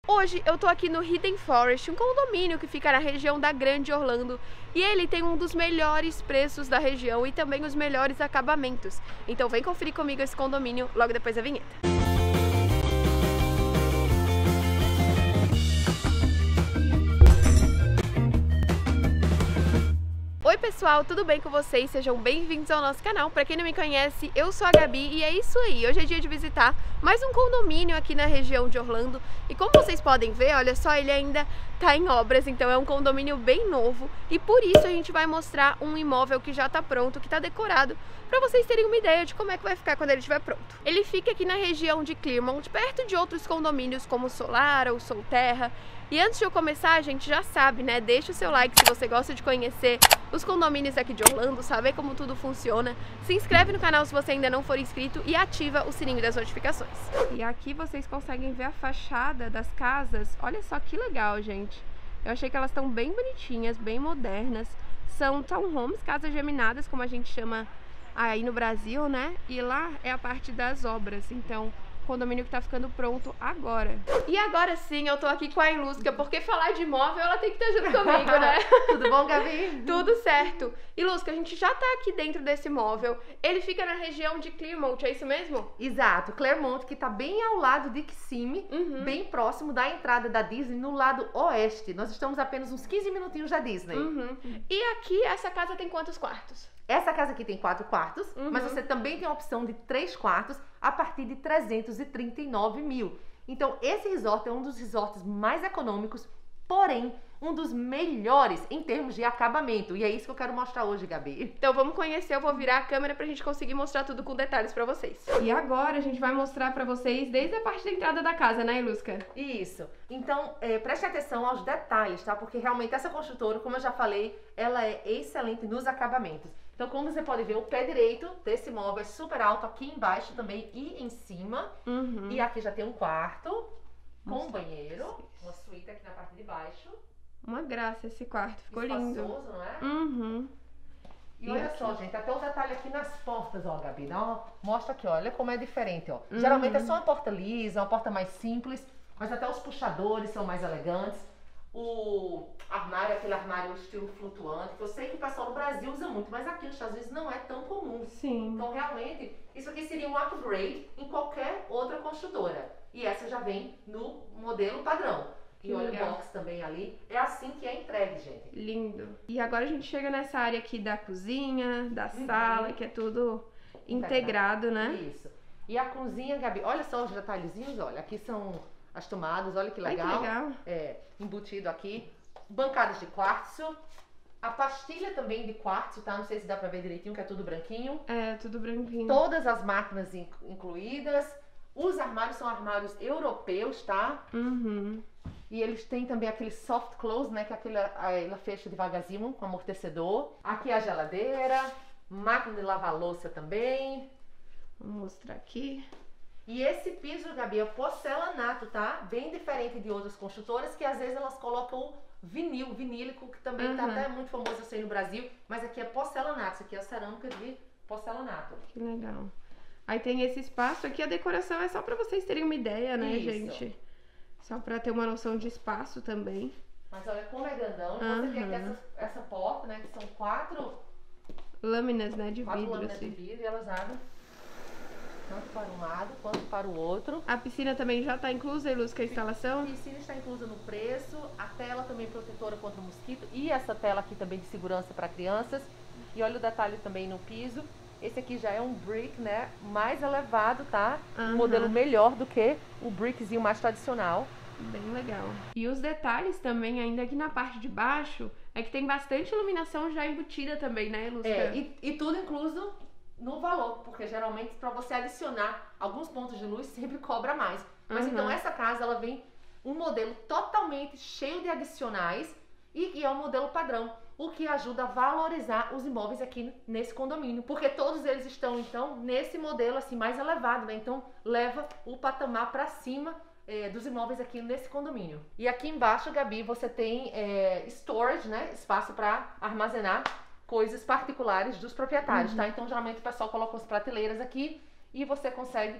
Hoje eu tô aqui no Hidden Forest, um condomínio que fica na região da Grande Orlando, e ele tem um dos melhores preços da região e também os melhores acabamentos. Então vem conferir comigo esse condomínio logo depois da vinheta. Oi pessoal, tudo bem com vocês? Sejam bem-vindos ao nosso canal. Para quem não me conhece, eu sou a Gabi e é isso aí. Hoje é dia de visitar mais um condomínio aqui na região de Orlando. E como vocês podem ver, olha só, ele ainda tá em obras, então é um condomínio bem novo. E por isso a gente vai mostrar um imóvel que já tá pronto, que tá decorado, para vocês terem uma ideia de como é que vai ficar quando ele estiver pronto. Ele fica aqui na região de Clearmont, perto de outros condomínios como Solara ou Solterra. E antes de eu começar, a gente já sabe, né? Deixa o seu like se você gosta de conhecer os condomínios aqui de Orlando, saber como tudo funciona. Se inscreve no canal se você ainda não for inscrito e ativa o sininho das notificações. E aqui vocês conseguem ver a fachada das casas. Olha só que legal, gente. Eu achei que elas estão bem bonitinhas, bem modernas. São townhomes, casas geminadas, como a gente chama aí no Brasil, né? E lá é a parte das obras, então condomínio que tá ficando pronto agora. E agora sim, eu tô aqui com a Ilusca, porque falar de imóvel, ela tem que estar junto comigo, né? Tudo bom, Gabi? Tudo certo. Ilusca, a gente já tá aqui dentro desse imóvel. Ele fica na região de Clearmont, é isso mesmo? Exato, Clearmont, que tá bem ao lado de Kissimmee, bem próximo da entrada da Disney, no lado oeste. Nós estamos apenas uns 15 minutinhos da Disney. E aqui, essa casa tem quantos quartos? Essa casa aqui tem 4 quartos, mas você também tem a opção de 3 quartos a partir de 339 mil. Então, esse resort é um dos resorts mais econômicos, porém, um dos melhores em termos de acabamento. E é isso que eu quero mostrar hoje, Gabi. Então, vamos conhecer. Eu vou virar a câmera pra gente conseguir mostrar tudo com detalhes pra vocês. E agora, a gente vai mostrar pra vocês desde a parte da entrada da casa, né, Ilusca? Isso. Então, preste atenção aos detalhes, tá? Porque realmente essa construtora, como eu já falei, ela é excelente nos acabamentos. Então, como você pode ver, o pé direito desse imóvel é super alto, aqui embaixo também e em cima. E aqui já tem um quarto com um banheiro, uma suíte aqui na parte de baixo. Uma graça esse quarto, ficou lindo. Espaçoso, não é? E olha só, gente, até o detalhe aqui nas portas, ó, Gabi. Não, mostra aqui, olha como é diferente, ó. Geralmente é só uma porta lisa, uma porta mais simples, mas até os puxadores são mais elegantes. O armário, aquele armário estilo flutuante, que eu sei que o pessoal no Brasil usa muito, mas aqui nos Estados Unidos não é tão comum. Sim. Então, realmente, isso aqui seria um upgrade em qualquer outra construtora. E essa já vem no modelo padrão. E olha o box também ali. É assim que é entregue, gente. Lindo. E agora a gente chega nessa área aqui da cozinha, da sala, que é tudo integrado, né? Isso. E a cozinha, Gabi, olha só os detalhezinhos, olha. Aqui são as tomadas, olha que legal. Ai, que legal. Embutido aqui. Bancadas de quartzo. A pastilha também de quartzo, tá? Não sei se dá pra ver direitinho, que é tudo branquinho. É, tudo branquinho. Todas as máquinas incluídas. Os armários são armários europeus, tá? E eles têm também aquele soft close, né? Que ela fecha devagarzinho com amortecedor. Aqui a geladeira. Máquina de lavar louça também. Vou mostrar aqui. E esse piso, Gabi, é porcelanato, tá? Bem diferente de outras construtoras, que às vezes elas colocam o vinílico, que também tá até muito famoso assim no Brasil. Mas aqui é porcelanato, isso aqui é cerâmica de porcelanato. Que legal. Aí tem esse espaço aqui, a decoração é só pra vocês terem uma ideia, né, gente? Só pra ter uma noção de espaço também. Mas olha como é grandão. Você tem aqui essa porta, né, que são 4 lâminas, né, de vidro, vidro, lâminas assim. de vidro, e elas abrem tanto para um lado quanto para o outro. A piscina também já tá inclusa, Ilusca, a instalação? A piscina está inclusa no preço, a tela também protetora contra o mosquito e essa tela aqui também de segurança para crianças. E olha o detalhe também no piso. Esse aqui já é um brick, né, mais elevado, tá? Um modelo melhor do que o brickzinho mais tradicional. Bem legal. E os detalhes também, ainda aqui na parte de baixo, é que tem bastante iluminação já embutida também, né, Ilusca? E tudo incluso no valor, porque geralmente para você adicionar alguns pontos de luz sempre cobra mais. Mas então essa casa, ela vem um modelo totalmente cheio de adicionais e é um modelo padrão, o que ajuda a valorizar os imóveis aqui nesse condomínio, porque todos eles estão então nesse modelo assim mais elevado, né? Então leva o patamar para cima dos imóveis aqui nesse condomínio. E aqui embaixo, Gabi, você tem storage, né? Espaço para armazenar coisas particulares dos proprietários, tá? Então geralmente o pessoal coloca as prateleiras aqui e você consegue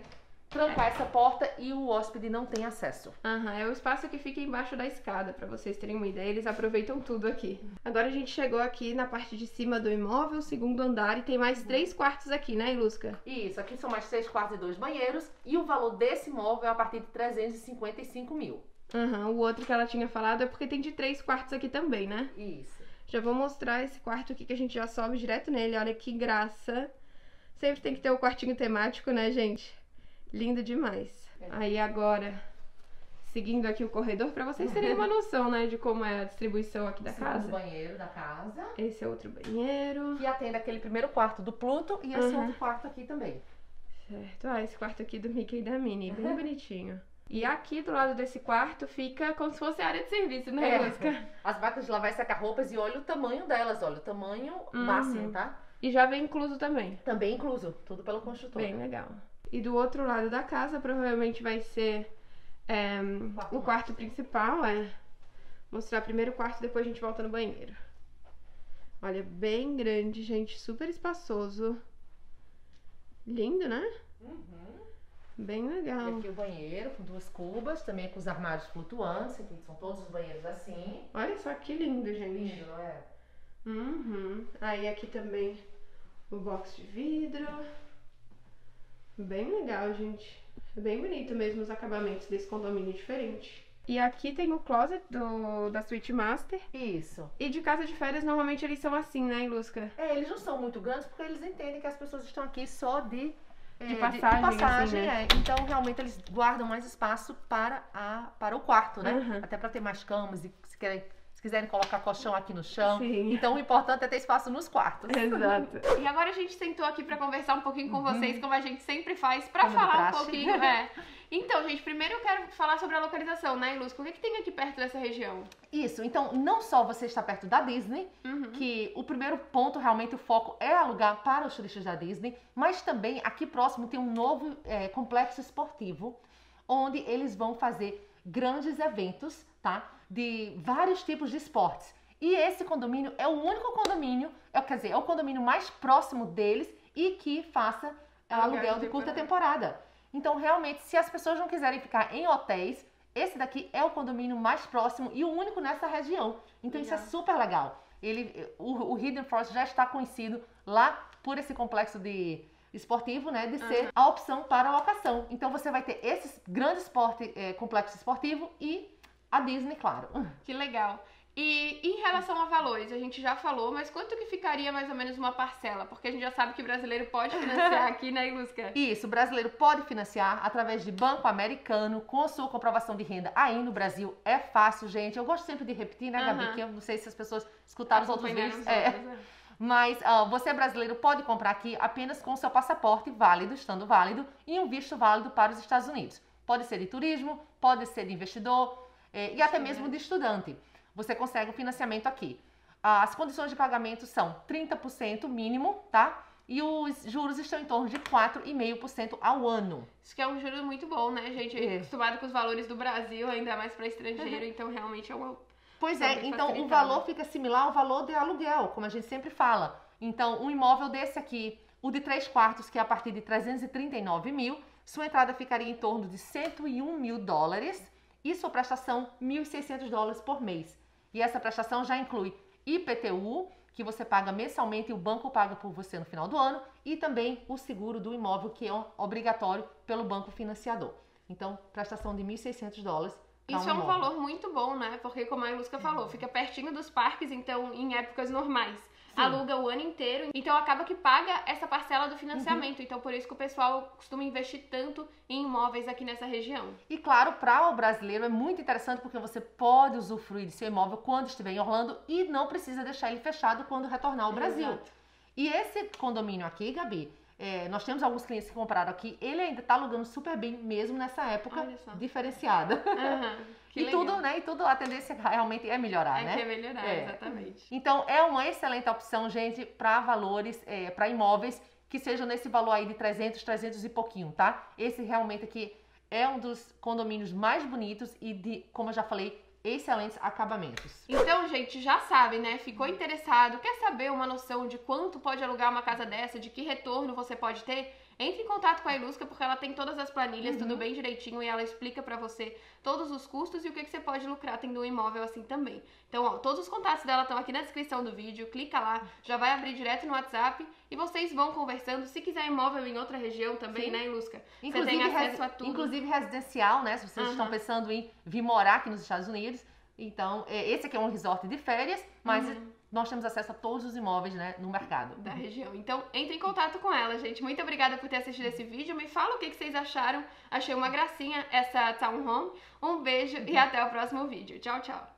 trancar essa porta e o hóspede não tem acesso. É o espaço que fica embaixo da escada, pra vocês terem uma ideia, eles aproveitam tudo aqui. Agora a gente chegou aqui na parte de cima do imóvel, segundo andar, e tem mais 3 quartos aqui, né, Ilusca? Isso, aqui são mais 3 quartos e 2 banheiros, e o valor desse imóvel é a partir de 355 mil. O outro que ela tinha falado é porque tem de 3 quartos aqui também, né? Isso. Já vou mostrar esse quarto aqui que a gente já sobe direto nele, olha que graça. Sempre tem que ter o quartinho temático, né, gente? Lindo demais. Aí agora, seguindo aqui o corredor, pra vocês terem uma noção, né, de como é a distribuição aqui da casa. O banheiro da casa. Esse é outro banheiro. Que atende aquele primeiro quarto do Pluto e esse outro quarto aqui também. Certo. Esse quarto aqui do Mickey e da Minnie, bem bonitinho. E aqui do lado desse quarto fica como se fosse a área de serviço, né, Ilusca? As máquinas de lavar e secar roupas, e olha o tamanho delas, olha o tamanho máximo, tá? E já vem incluso também. Também incluso, tudo pelo construtor. Bem legal. E do outro lado da casa, provavelmente vai ser o quarto principal, Mostrar primeiro o quarto, depois a gente volta no banheiro. Olha, bem grande, gente, super espaçoso. Lindo, né? Bem legal. E aqui o banheiro com 2 cubas, também com os armários flutuantes, aqui são todos os banheiros assim. Olha só que lindo, gente. Lindo, não é? Aí aqui também o box de vidro. Bem legal, gente. É bem bonito mesmo os acabamentos desse condomínio diferente. E aqui tem o closet da Suite Master. Isso. E de casa de férias, normalmente eles são assim, né, Ilusca? Eles não são muito grandes porque eles entendem que as pessoas estão aqui só de passagem, assim, né? Então, realmente, eles guardam mais espaço para o quarto, né? Até para ter mais camas e se quiserem colocar colchão aqui no chão. Sim. Então, o importante é ter espaço nos quartos. Exato. E agora a gente sentou aqui para conversar um pouquinho com vocês, como a gente sempre faz, para falar um pouquinho. Então, gente, primeiro eu quero falar sobre a localização, né, Ilusca? O que tem aqui perto dessa região? Isso, então não só você está perto da Disney, que o primeiro ponto, realmente, o foco é alugar para os turistas da Disney, mas também aqui próximo tem um novo complexo esportivo, onde eles vão fazer grandes eventos, tá? De vários tipos de esportes. E esse condomínio é o único condomínio, é o condomínio mais próximo deles e que faça aluguel de curta temporada. Então, realmente, se as pessoas não quiserem ficar em hotéis, esse daqui é o condomínio mais próximo e o único nessa região. Então, isso é super legal. O Hidden Forest já está conhecido lá por esse complexo esportivo, né? De ser a opção para a locação. Então, você vai ter esse grande complexo esportivo e a Disney, claro. Que legal. E em relação a valores, a gente já falou, mas quanto que ficaria mais ou menos uma parcela? Porque a gente já sabe que o brasileiro pode financiar aqui, né, Ilusca? Isso, o brasileiro pode financiar através de banco americano, com a sua comprovação de renda aí no Brasil. É fácil, gente. Eu gosto sempre de repetir, né, Gabi? Que eu não sei se as pessoas escutaram os outros vídeos. Mas você brasileiro pode comprar aqui apenas com o seu passaporte válido, estando válido, e um visto válido para os Estados Unidos. Pode ser de turismo, pode ser de investidor e até mesmo de estudante. Você consegue o financiamento aqui. As condições de pagamento são 30% mínimo, tá? E os juros estão em torno de 4,5% ao ano. Isso que é um juro muito bom, né, gente? Acostumado com os valores do Brasil, ainda mais para estrangeiro, então realmente é uma... Pois é, então o valor fica similar ao valor de aluguel, como a gente sempre fala. Então, um imóvel desse aqui, o de 3 quartos, que é a partir de 339 mil, sua entrada ficaria em torno de 101 mil dólares e sua prestação, 1.600 dólares por mês. E essa prestação já inclui IPTU, que você paga mensalmente e o banco paga por você no final do ano, e também o seguro do imóvel, que é obrigatório pelo banco financiador. Então, prestação de 1.600 dólares. Isso é um valor muito bom, né? Porque, como a Ilusca falou, fica pertinho dos parques, então, em épocas normais. Aluga o ano inteiro, então acaba que paga essa parcela do financiamento. Então, por isso que o pessoal costuma investir tanto em imóveis aqui nessa região. E claro, para o brasileiro é muito interessante porque você pode usufruir de seu imóvel quando estiver em Orlando e não precisa deixar ele fechado quando retornar ao Brasil. Exato. E esse condomínio aqui, Gabi, nós temos alguns clientes que compraram aqui, ele ainda está alugando super bem, mesmo nessa época diferenciada. Que legal. Tudo, né? E tudo, a tendência realmente é melhorar, né? É melhorar, exatamente. Então, é uma excelente opção, gente, para valores, para imóveis que sejam nesse valor aí de 300 e pouquinho, tá? Esse realmente aqui é um dos condomínios mais bonitos e de, como eu já falei, excelentes acabamentos. Então, gente, já sabe, né? Ficou interessado, quer saber uma noção de quanto pode alugar uma casa dessa, de que retorno você pode ter? entre em contato com a Ilusca, porque ela tem todas as planilhas, tudo bem direitinho, e ela explica pra você todos os custos e o que você pode lucrar tendo um imóvel assim também. Então, ó, todos os contatos dela estão aqui na descrição do vídeo, clica lá, já vai abrir direto no WhatsApp e vocês vão conversando. Se quiser imóvel em outra região também, né, Ilusca? Você tem acesso a tudo. Inclusive residencial, né? Se vocês estão pensando em vir morar aqui nos Estados Unidos. Então, esse aqui é um resort de férias, mas nós temos acesso a todos os imóveis, né, no mercado. Da região. Então, entre em contato com ela, gente. Muito obrigada por ter assistido esse vídeo. Me fala o que vocês acharam. Achei uma gracinha essa townhome. Um beijo e até o próximo vídeo. Tchau, tchau.